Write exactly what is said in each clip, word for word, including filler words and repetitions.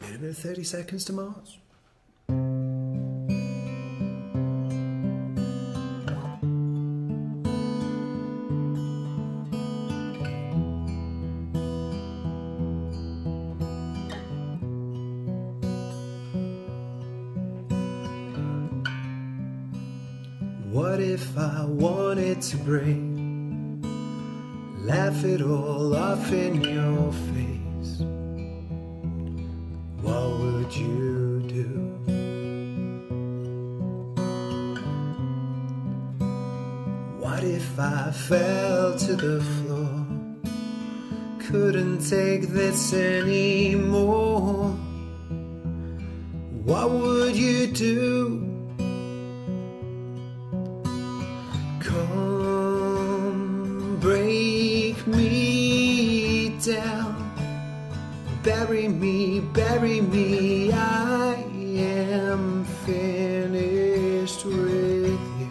Bit of thirty seconds to Mars. What if I wanted to break, laugh it all off in your face? What would you do? What if I fell to the floor, couldn't take this anymore? What would you do? Come break me down, bury me, bury me, I am finished with you.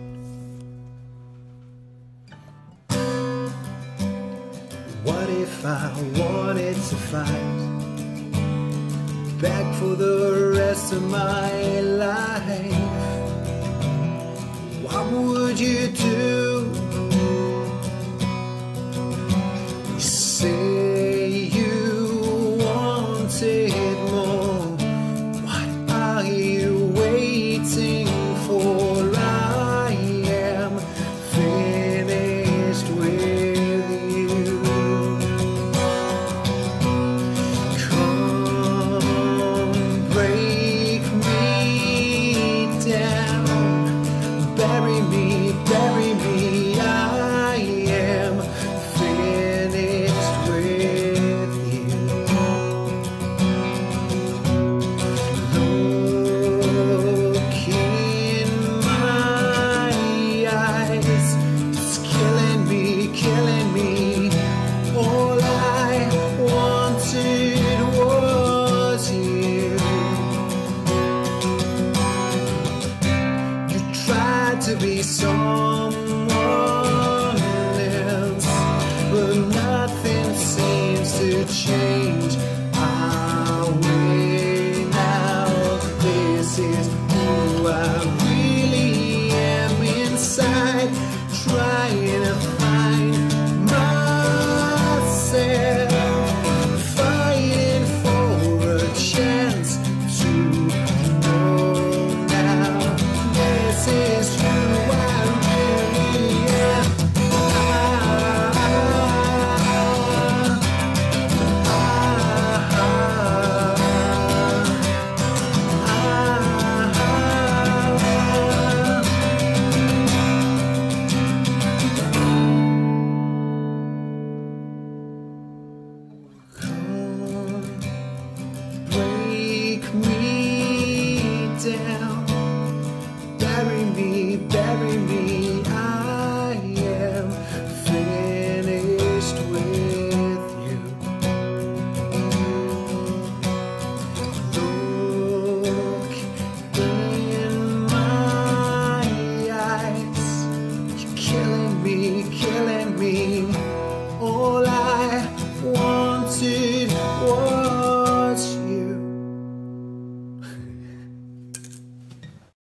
What if I wanted to fight, beg for the rest of my life? What would you do? You say you wanted more. What are you waiting for? I am finished with you. Come break me down, bury me, bury me, I am finished with you. Look in my eyes, it's killing me, killing me. All I wanted was you. You tried to be someone else, but nothing seems to change.